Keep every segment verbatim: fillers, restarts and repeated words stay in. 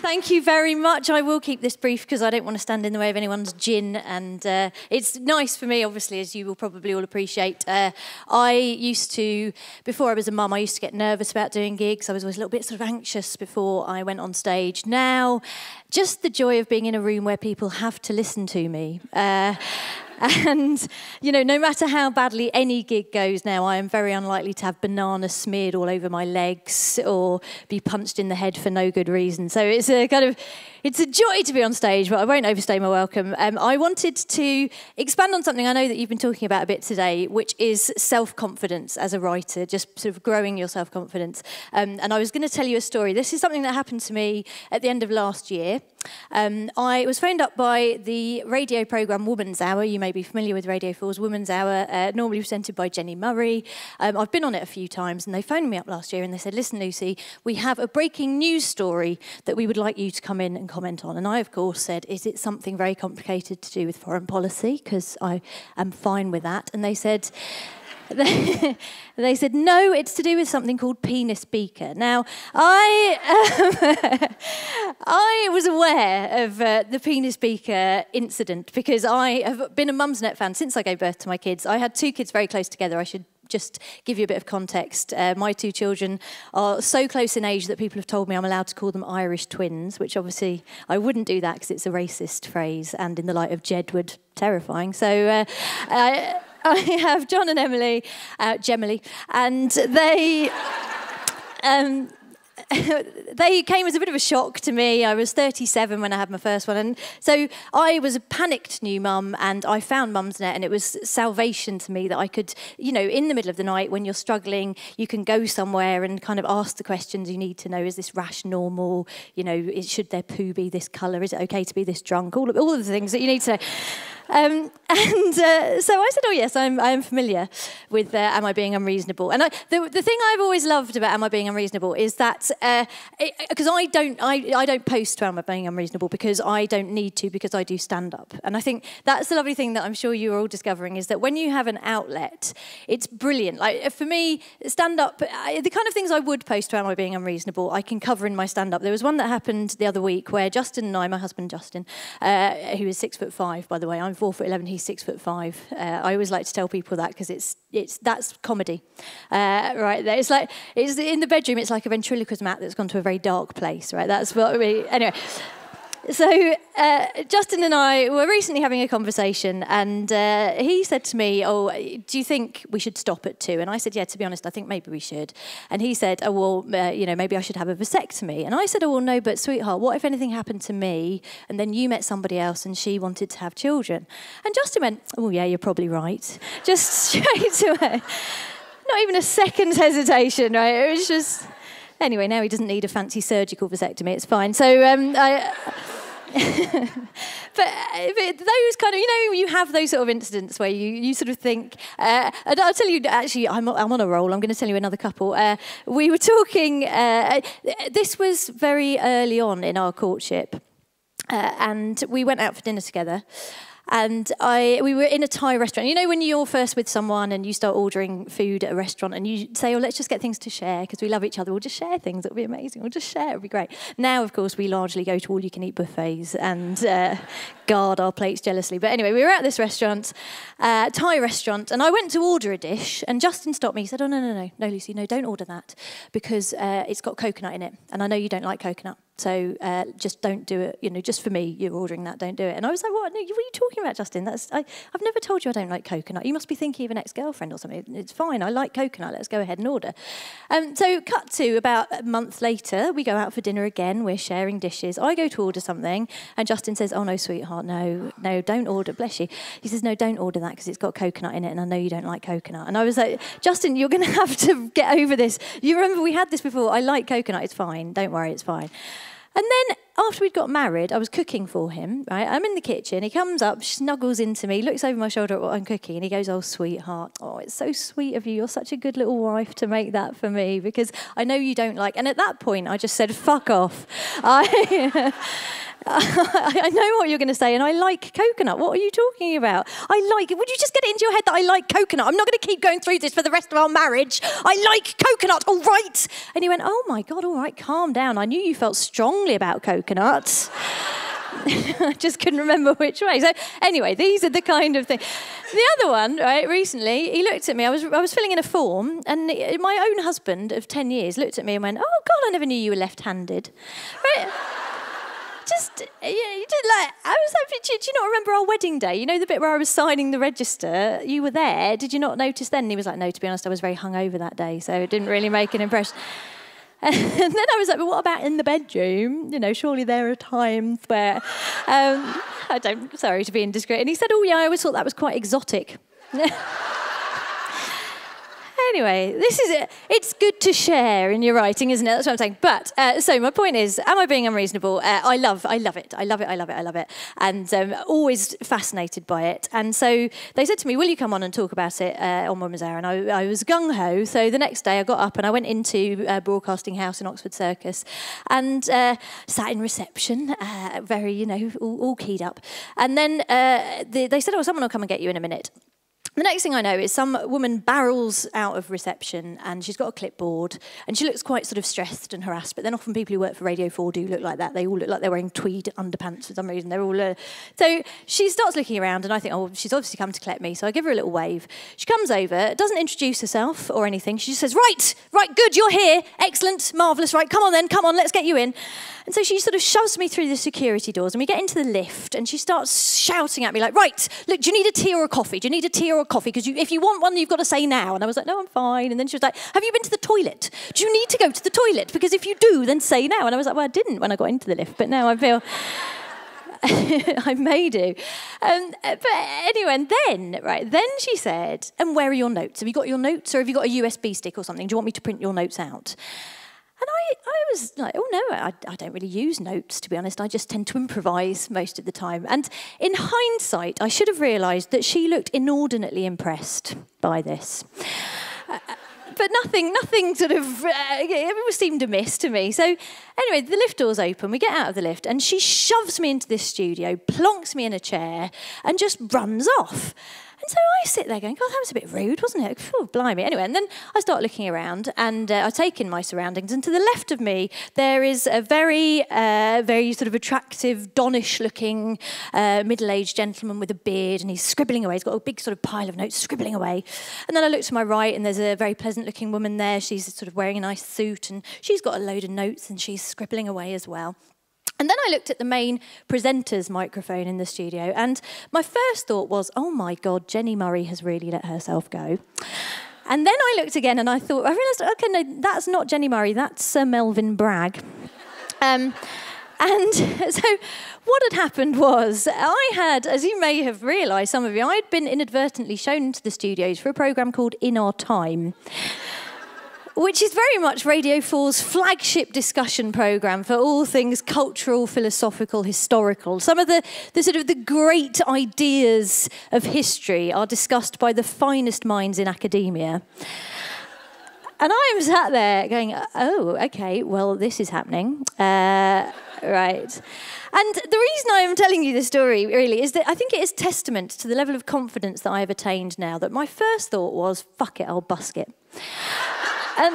thank you very much. I will keep this brief because I don't want to stand in the way of anyone's gin. And uh, it's nice for me, obviously, as you will probably all appreciate. Uh, I used to, before I was a mum, I used to get nervous about doing gigs. I was always a little bit sort of anxious before I went on stage. Now, just the joy of being in a room where people have to listen to me. Uh, And, you know, no matter how badly any gig goes now, I am very unlikely to have bananas smeared all over my legs or be punched in the head for no good reason. So it's a kind of, it's a joy to be on stage, but I won't overstay my welcome. Um, I wanted to expand on something I know that you've been talking about a bit today, which is self-confidence as a writer, just sort of growing your self-confidence. Um, and I was going to tell you a story. This is something that happened to me at the end of last year. Um, I was phoned up by the radio programme Woman's Hour. You may be familiar with Radio four's Woman's Hour, uh, normally presented by Jenny Murray. Um, I've been on it a few times, and they phoned me up last year and they said, listen, Lucy, we have a breaking news story that we would like you to come in and comment on. And I, of course, said, is it something very complicated to do with foreign policy? Because I am fine with that. And they said... They, they said, no, it's to do with something called penis Beaker. Now, I um, I was aware of uh, the penis Beaker incident because I have been a Mumsnet fan since I gave birth to my kids. I had two kids very close together. I should just give you a bit of context. Uh, my two children are so close in age that people have told me I'm allowed to call them Irish twins, which obviously I wouldn't do that because it's a racist phrase and in the light of Jedward, terrifying. So uh, I... I have John and Emily, uh, Gemily, and they um, they came as a bit of a shock to me. I was thirty-seven when I had my first one, and so I was a panicked new mum, and I found Mumsnet, and it was salvation to me that I could, you know, in the middle of the night when you're struggling, you can go somewhere and kind of ask the questions you need to know. Is this rash normal? You know, is, should their poo be this colour? Is it okay to be this drunk? All of, all of the things that you need to know. Um, and uh, so I said, oh, yes, I'm, I'm familiar with uh, Am I Being Unreasonable? And I, the, the thing I've always loved about Am I Being Unreasonable is that, because uh, I don't I, I don't post to Am I Being Unreasonable because I don't need to, because I do stand-up. And I think that's the lovely thing that I'm sure you're all discovering, is that when you have an outlet, it's brilliant. Like, for me, stand-up, the kind of things I would post to Am I Being Unreasonable, I can cover in my stand-up. There was one that happened the other week where Justin and I, my husband Justin, uh, who is six foot five, by the way, I'm four foot eleven, he's six foot five. Uh, I always like to tell people that because it's it's that's comedy, uh, right there. It's like it's in the bedroom. It's like a ventriloquist mat that's gone to a very dark place, right? That's what we anyway. So uh, Justin and I were recently having a conversation, and uh, he said to me, oh, do you think we should stop at two? And I said, yeah, to be honest, I think maybe we should. And he said, oh, well, uh, you know, maybe I should have a vasectomy. And I said, oh, well, no, but sweetheart, what if anything happened to me and then you met somebody else and she wanted to have children? And Justin went, oh, yeah, you're probably right. Just straight away. Not even a second's hesitation, right? It was just... Anyway, now he doesn't need a fancy surgical vasectomy. It's fine. So, um, I... but, but those kind of, you know, you have those sort of incidents where you, you sort of think, uh, and I'll tell you, actually, I'm, I'm on a roll. I'm going to tell you another couple. Uh, we were talking, uh, this was very early on in our courtship, uh, and we went out for dinner together. And I, we were in a Thai restaurant. You know when you're first with someone and you start ordering food at a restaurant and you say, oh, let's just get things to share because we love each other. We'll just share things. It'll be amazing. We'll just share. It'll be great. Now, of course, we largely go to all-you-can-eat buffets and uh, guard our plates jealously. But anyway, we were at this restaurant, uh, Thai restaurant, and I went to order a dish, and Justin stopped me. He said, oh, no, no, no, no, Lucy, no, don't order that because uh, it's got coconut in it, and I know you don't like coconut. So uh, just don't do it, you know, just for me, you're ordering that, don't do it. And I was like, what? No, what are you talking about, Justin? That's I, I've never told you I don't like coconut. You must be thinking of an ex-girlfriend or something. It's fine, I like coconut, let's go ahead and order. Um, so cut to about a month later, we go out for dinner again, we're sharing dishes. I go to order something, and Justin says, oh no, sweetheart, no, no, don't order, bless you. He says, no, don't order that because it's got coconut in it, and I know you don't like coconut. And I was like, Justin, you're going to have to get over this. You remember we had this before, I like coconut, it's fine, don't worry, it's fine. And then after we'd got married, I was cooking for him, right? I'm in the kitchen. He comes up, snuggles into me, looks over my shoulder at what I'm cooking, and he goes, oh, sweetheart, oh, it's so sweet of you. You're such a good little wife to make that for me because I know you don't like... And at that point, I just said, fuck off. I... I know what you're going to say, and I like coconut. What are you talking about? I like it. Would you just get it into your head that I like coconut? I'm not going to keep going through this for the rest of our marriage. I like coconut, all right. And he went, oh my God, all right, calm down. I knew you felt strongly about coconuts. I just couldn't remember which way. So anyway, these are the kind of things. The other one, right, recently, he looked at me. I was I was filling in a form, and my own husband of ten years looked at me and went, oh God, I never knew you were left-handed. Right? Just, yeah, you did like, I was like, do you not remember our wedding day? You know the bit where I was signing the register? You were there. Did you not notice then? And he was like, no, to be honest, I was very hungover that day, so it didn't really make an impression. And then I was like, but what about in the bedroom? You know, surely there are times where, um, I don't, sorry to be indiscreet. And he said, oh yeah, I always thought that was quite exotic. Anyway, this is it. It's good to share in your writing, isn't it? That's what I'm saying. But uh, so my point is, am I being unreasonable? Uh, I love, I love it. I love it. I love it. I love it. And um, always fascinated by it. And so they said to me, "Will you come on and talk about it uh, on Women's Hour?" And I, I was gung ho. So the next day, I got up and I went into uh, Broadcasting House in Oxford Circus, and uh, sat in reception, uh, very, you know, all, all keyed up. And then uh, the, they said, "Oh, someone will come and get you in a minute." The next thing I know is some woman barrels out of reception, and she's got a clipboard, and she looks quite sort of stressed and harassed, but then often people who work for Radio four do look like that. They all look like they're wearing tweed underpants for some reason. They're all... Uh... So she starts looking around, and I think, oh, she's obviously come to collect me, so I give her a little wave. She comes over, doesn't introduce herself or anything. She just says, right, right, good, you're here. Excellent, marvellous, right, come on then, come on, let's get you in. And so she sort of shoves me through the security doors, and we get into the lift, and she starts shouting at me like, right, look, do you need a tea or a coffee? Do you need a tea or a coffee? Because you, if you want one, you've got to say now. And I was like, no, I'm fine. And then she was like, have you been to the toilet? Do you need to go to the toilet? Because if you do, then say now. And I was like, well, I didn't when I got into the lift, but now I feel... I may do. Um, but anyway, and then, right, then she said, and where are your notes? Have you got your notes, or have you got a U S B stick or something? Do you want me to print your notes out? And I, I was like, oh no, I, I don't really use notes, to be honest. I just tend to improvise most of the time. And in hindsight, I should have realised that she looked inordinately impressed by this. Uh, but nothing, nothing sort of, uh, it seemed amiss to me. So anyway, the lift doors open, we get out of the lift, and she shoves me into this studio, plonks me in a chair, and just runs off. And so I sit there going, God, that was a bit rude, wasn't it? Oh, blimey. Anyway, and then I start looking around, and uh, I take in my surroundings, and to the left of me, there is a very, uh, very sort of attractive, Donish-looking, uh, middle-aged gentleman with a beard, and he's scribbling away. He's got a big sort of pile of notes, scribbling away. And then I look to my right, and there's a very pleasant-looking woman there. She's sort of wearing a nice suit, and she's got a load of notes, and she's scribbling away as well. And then I looked at the main presenter's microphone in the studio, and my first thought was, oh my God, Jenny Murray has really let herself go. And then I looked again, and I thought, I realised, okay, no, that's not Jenny Murray, that's Sir Melvyn Bragg. Um, and so what had happened was, I had, as you may have realised, some of you, I'd been inadvertently shown into the studios for a programme called In Our Time, which is very much Radio four's flagship discussion programme for all things cultural, philosophical, historical. Some of the, the sort of the great ideas of history are discussed by the finest minds in academia. And I'm sat there going, oh, okay, well, this is happening. Uh, right. And the reason I am telling you this story, really, is that I think it is testament to the level of confidence that I have attained now, that my first thought was, fuck it, I'll busk it. And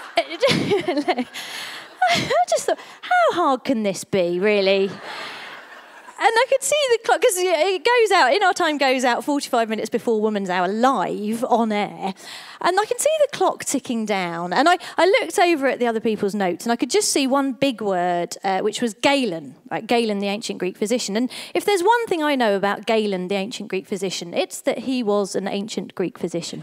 I just thought, how hard can this be, really? And I could see the clock, because it goes out, In Our Time goes out forty-five minutes before Woman's Hour, live, on air. And I can see the clock ticking down. And I, I looked over at the other people's notes, and I could just see one big word, uh, which was Galen, right? Galen, the ancient Greek physician. And if there's one thing I know about Galen, the ancient Greek physician, it's that he was an ancient Greek physician.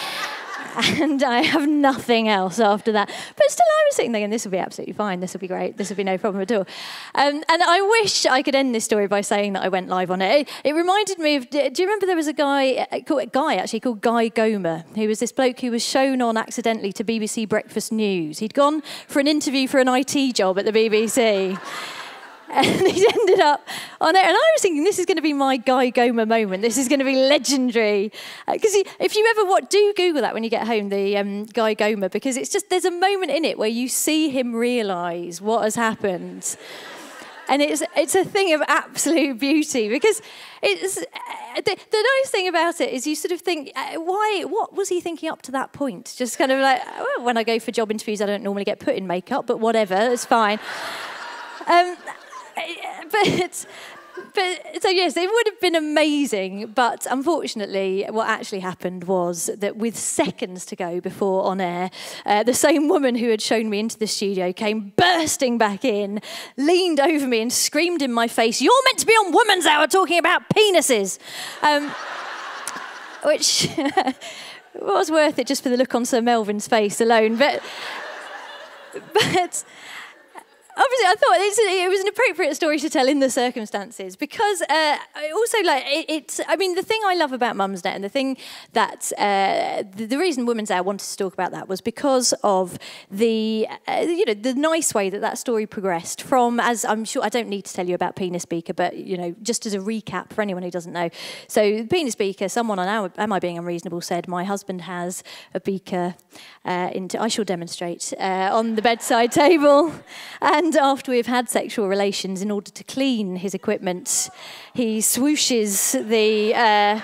And I have nothing else after that. But still, I was sitting there, and this will be absolutely fine. This will be great. This will be no problem at all. Um, and I wish I could end this story by saying that I went live on it. It, it reminded me of, do you remember there was a guy, called, a guy actually, called Guy Gomer, who was this bloke who was shown on accidentally to B B C Breakfast News. He'd gone for an interview for an I T job at the B B C. And he ended up on it. And I was thinking, this is going to be my Guy Gomer moment. This is going to be legendary. Because uh, if you ever what, do Google that when you get home, the um, Guy Gomer, because it's just, there's a moment in it where you see him realise what has happened. And it's it's a thing of absolute beauty because it's the, the nice thing about it is you sort of think, uh, why? What was he thinking up to that point? Just kind of like, well, when I go for job interviews, I don't normally get put in makeup, but whatever, it's fine. um, but. But, so yes, it would have been amazing, but unfortunately what actually happened was that with seconds to go before on air, uh, the same woman who had shown me into the studio came bursting back in, leaned over me and screamed in my face, "You're meant to be on Woman's Hour talking about penises!" Um, which was worth it just for the look on Sir Melvin's face alone, but... but obviously, I thought it's, it was an appropriate story to tell in the circumstances because uh, I also like it, it's. I mean, the thing I love about Mumsnet and the thing that uh, the, the reason Women's Hour wanted to talk about that was because of the uh, you know the nice way that that story progressed from. As I'm sure I don't need to tell you about Penis Beaker, but you know just as a recap for anyone who doesn't know. So Penis Beaker, someone on our, Am I Being Unreasonable said, my husband has a beaker. Uh, into I shall demonstrate uh, on the bedside table. And after we've had sexual relations, in order to clean his equipment, he swooshes the... Uh,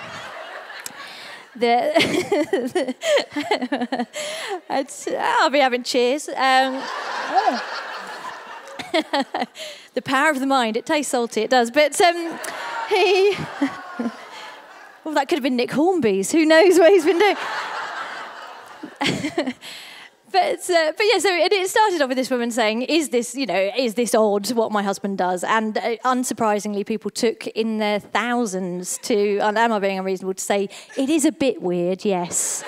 the it's, I'll be having cheers. Um, the power of the mind. It tastes salty, it does. But um, he... well, that could have been Nick Hornby's. Who knows what he's been doing? But uh, but yeah, so it, it started off with this woman saying, "Is this you know is this odd what my husband does?" And uh, unsurprisingly, people took in their thousands to, and am I being unreasonable to say, it is a bit weird, yes.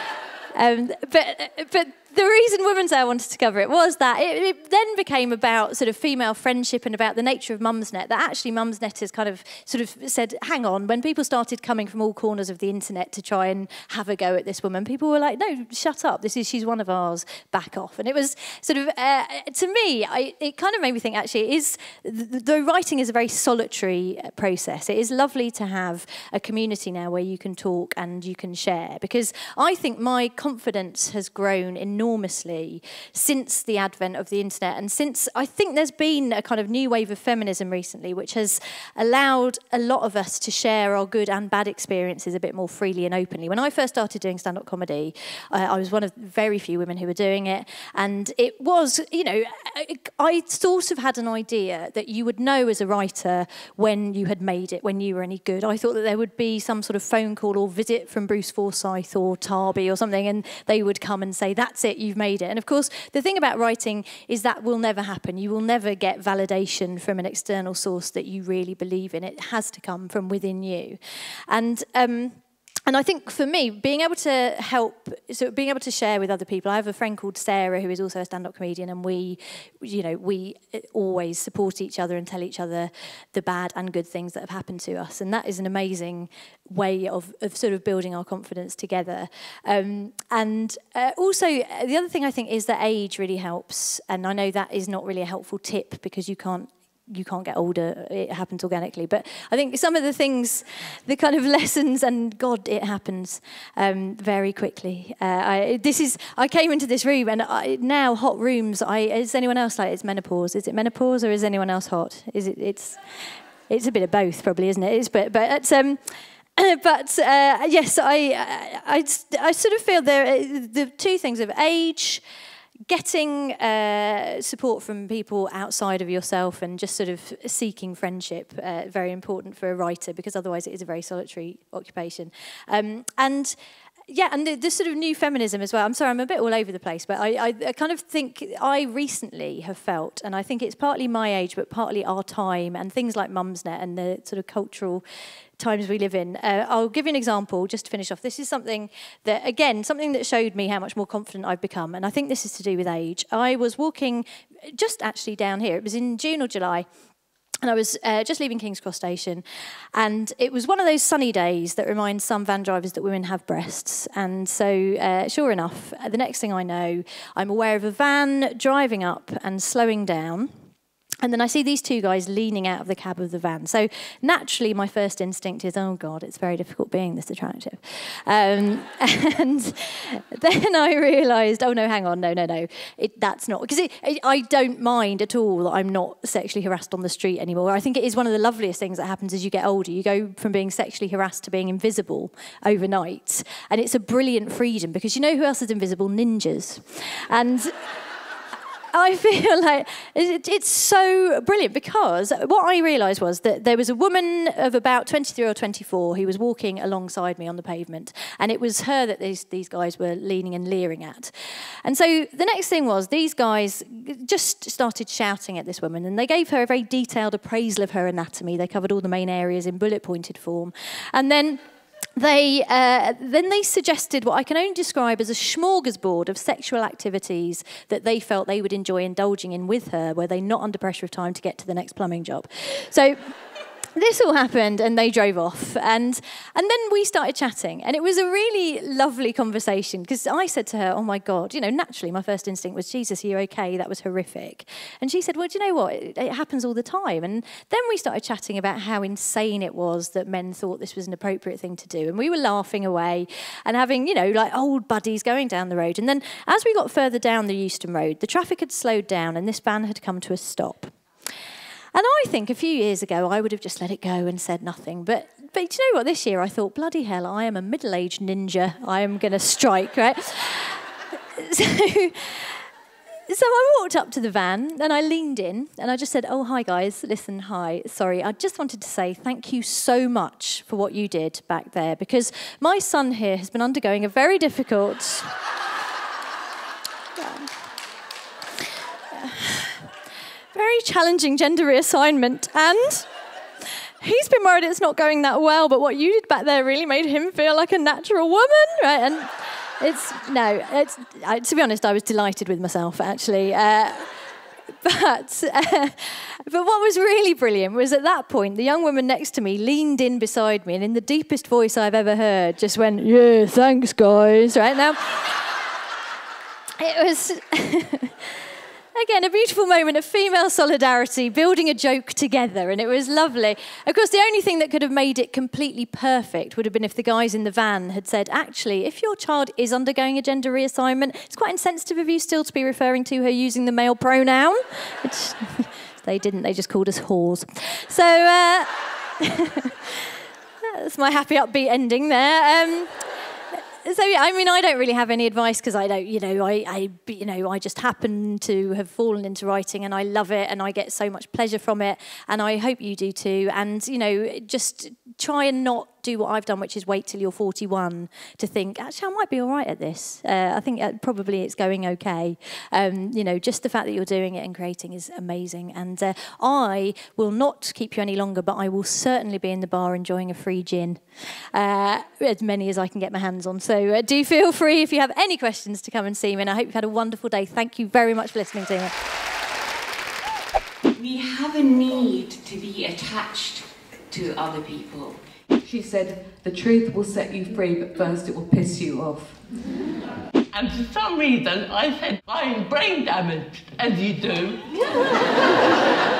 um, but but. The reason Women's Hour wanted to cover it was that it, it then became about sort of female friendship and about the nature of Mumsnet, that actually Mumsnet has kind of sort of said, hang on, when people started coming from all corners of the internet to try and have a go at this woman, people were like, no, shut up, this is she's one of ours, back off. And it was sort of, uh, to me, I, it kind of made me think, actually, it is, the, the writing is a very solitary process. It is lovely to have a community now where you can talk and you can share, because I think my confidence has grown in enormously since the advent of the internet, and since I think there's been a kind of new wave of feminism recently which has allowed a lot of us to share our good and bad experiences a bit more freely and openly. When I first started doing stand-up comedy, uh, I was one of very few women who were doing it, and it was, you know, I sort of had an idea that you would know as a writer when you had made it, when you were any good. I thought that there would be some sort of phone call or visit from Bruce Forsyth or Tarby or something, and they would come and say, that's it, you've made it. And of course, the thing about writing is that will never happen. You will never get validation from an external source that you really believe in. It has to come from within you. And um, And I think for me, being able to help, so being able to share with other people, I have a friend called Sarah who is also a stand-up comedian, and we, you know, we always support each other and tell each other the bad and good things that have happened to us. And that is an amazing way of, of sort of building our confidence together. Um, and uh, also, the other thing I think is that age really helps. And I know that is not really a helpful tip because you can't you can't get older, it happens organically. But I think some of the things, the kind of lessons, and God, it happens um, very quickly. Uh, I, this is, I came into this room, and I, now hot rooms, I, is anyone else like, it's menopause? Is it menopause, or is anyone else hot? Is it, it's, it's a bit of both, probably, isn't it? It's, but, but it's, um, but uh, yes, I, I, I sort of feel there, the two things of age, getting uh, support from people outside of yourself and just sort of seeking friendship, uh, very important for a writer, because otherwise it is a very solitary occupation. Um, and yeah, and the, the sort of new feminism as well. I'm sorry, I'm a bit all over the place, but I, I, I kind of think I recently have felt, and I think it's partly my age, but partly our time, and things like Mumsnet and the sort of cultural times we live in. Uh, I'll give you an example just to finish off. This is something that, again, something that showed me how much more confident I've become, and I think this is to do with age. I was walking just actually down here. It was in June or July, and I was uh, just leaving King's Cross Station, and it was one of those sunny days that reminds some van drivers that women have breasts. And so, uh, sure enough, the next thing I know, I'm aware of a van driving up and slowing down. And then I see these two guys leaning out of the cab of the van. So naturally, my first instinct is, oh, God, it's very difficult being this attractive. Um, and then I realised, oh, no, hang on, no, no, no. It, that's not... Because it, it, I don't mind at all that I'm not sexually harassed on the street anymore. I think it is one of the loveliest things that happens as you get older. You go from being sexually harassed to being invisible overnight. And it's a brilliant freedom because you know who else is invisible? Ninjas. And... I feel like it, it's so brilliant because what I realised was that there was a woman of about twenty-three or twenty-four who was walking alongside me on the pavement, and it was her that these, these guys were leaning and leering at. And so the next thing was these guys just started shouting at this woman, and they gave her a very detailed appraisal of her anatomy. They covered all the main areas in bullet-pointed form. And then... They uh, then they suggested what I can only describe as a smorgasbord of sexual activities that they felt they would enjoy indulging in with her, were they not under pressure of time to get to the next plumbing job. So this all happened and they drove off, and and then we started chatting, and it was a really lovely conversation because I said to her, oh my God, you know, naturally my first instinct was, Jesus, are you okay? That was horrific. And she said, well, do you know what? It, it happens all the time. And then we started chatting about how insane it was that men thought this was an appropriate thing to do. And we were laughing away and having, you know, like old buddies going down the road. And then as we got further down the Euston Road, the traffic had slowed down and this van had come to a stop. And I think a few years ago, I would have just let it go and said nothing. But, but you know what? This year, I thought, bloody hell, I am a middle-aged ninja. I am going to strike, right? so, so I walked up to the van, and I leaned in, and I just said, oh, hi, guys. Listen, hi. Sorry, I just wanted to say thank you so much for what you did back there, because my son here has been undergoing a very difficult... very challenging gender reassignment, and he's been worried it's not going that well, but what you did back there really made him feel like a natural woman, right? And it's, no, it's, I, to be honest, I was delighted with myself, actually. Uh, but, uh, but what was really brilliant was at that point, the young woman next to me leaned in beside me and in the deepest voice I've ever heard just went, yeah, thanks, guys, right? Now, it was... Again, a beautiful moment of female solidarity, building a joke together, and it was lovely. Of course, the only thing that could have made it completely perfect would have been if the guys in the van had said, actually, if your child is undergoing a gender reassignment, it's quite insensitive of you still to be referring to her using the male pronoun. Which they didn't, they just called us whores. So, uh, that's my happy, upbeat ending there. Um, So, yeah, I mean, I don't really have any advice because I don't, you know, I, I, you know, I just happen to have fallen into writing and I love it and I get so much pleasure from it, and I hope you do too. And, you know, just try and not do what I've done, which is wait till you're forty-one to think, actually, I might be all right at this. Uh, I think uh, probably it's going okay. Um, you know, just the fact that you're doing it and creating is amazing. And uh, I will not keep you any longer, but I will certainly be in the bar enjoying a free gin, uh, as many as I can get my hands on. So uh, do feel free if you have any questions to come and see me, and I hope you've had a wonderful day. Thank you very much for listening to me. We have a need to be attached to other people. She said, the truth will set you free, but first it will piss you off. And for some reason, I said, I'm brain damaged, as you do.